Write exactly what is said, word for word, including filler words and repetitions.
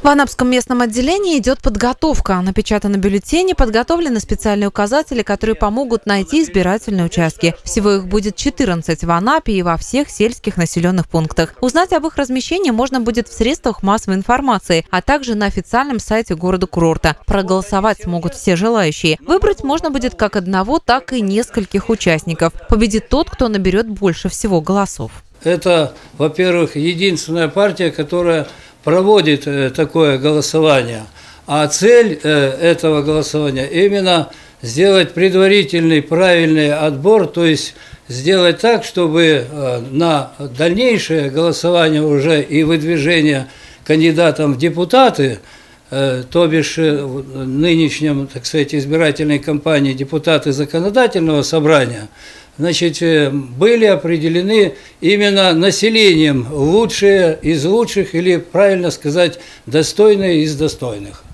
В Анапском местном отделении идет подготовка. Напечатаны бюллетени, подготовлены специальные указатели, которые помогут найти избирательные участки. Всего их будет четырнадцать в Анапе и во всех сельских населенных пунктах. Узнать об их размещении можно будет в средствах массовой информации, а также на официальном сайте города-курорта. Проголосовать смогут все желающие. Выбрать можно будет как одного, так и нескольких участников. Победит тот, кто наберет больше всего голосов. Это, во-первых, единственная партия, которая проводит такое голосование. А цель этого голосования именно сделать предварительный правильный отбор, то есть сделать так, чтобы на дальнейшее голосование уже и выдвижение кандидатам в депутаты, то бишь в нынешнем, так сказать, избирательной кампании депутаты законодательного собрания, значит, были определены именно населением лучшие из лучших, или, правильно сказать, достойные из достойных.